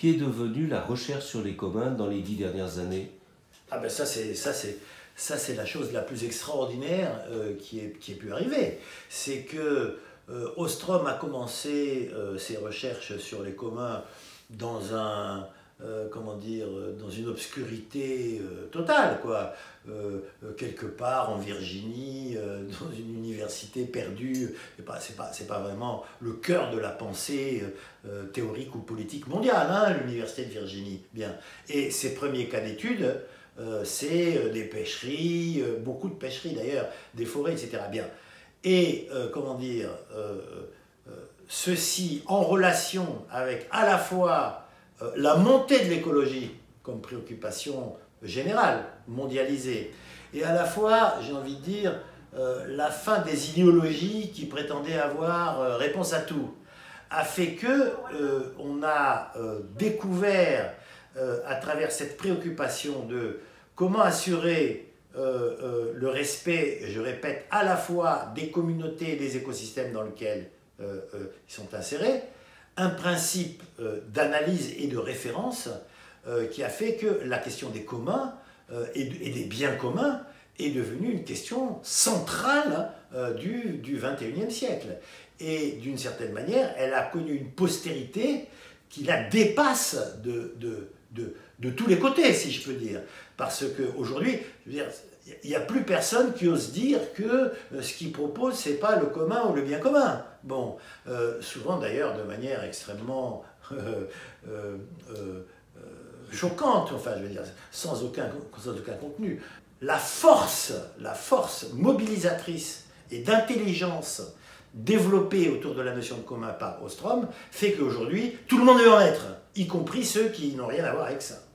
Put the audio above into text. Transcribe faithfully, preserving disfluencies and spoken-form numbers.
qu'est devenue la recherche sur les communs dans les dix dernières années? Ah ben ça c'est ça c'est ça c'est la chose la plus extraordinaire euh, qui est qui est pu arriver. C'est que euh, Ostrom a commencé euh, ses recherches sur les communs dans un euh, comment dire dans une obscurité euh, totale quoi, euh, euh, quelque part en Virginie, euh, dans une université perdue. C'est pas c'est pas c'est pas vraiment le cœur de la pensée euh, théorique ou politique mondiale, hein, l'université de Virginie. Bien. Et ses premiers cas d'études, Euh, c'est euh, des pêcheries, euh, beaucoup de pêcheries d'ailleurs, des forêts, et cetera. Bien. Et, euh, comment dire, euh, euh, ceci en relation avec à la fois euh, la montée de l'écologie comme préoccupation générale, mondialisée, et à la fois, j'ai envie de dire, euh, la fin des idéologies qui prétendaient avoir euh, réponse à tout, a fait que euh, on a euh, découvert Euh, à travers cette préoccupation de comment assurer euh, euh, le respect, je répète, à la fois des communautés et des écosystèmes dans lesquels euh, euh, ils sont insérés, un principe euh, d'analyse et de référence euh, qui a fait que la question des communs euh, et, et des biens communs est devenue une question centrale euh, du, du vingt et unième siècle. Et d'une certaine manière, elle a connu une postérité qui la dépasse de, de, de, de tous les côtés, si je peux dire. Parce qu'aujourd'hui, il n'y a plus personne qui ose dire que ce qu'il propose, ce n'est pas le commun ou le bien commun. Bon, euh, souvent d'ailleurs de manière extrêmement euh, euh, euh, choquante, enfin je veux dire, sans aucun, sans aucun contenu. La force, la force mobilisatrice et d'intelligence développée autour de la notion de commun par Ostrom fait qu'aujourd'hui, tout le monde veut en être, y compris ceux qui n'ont rien à voir avec ça.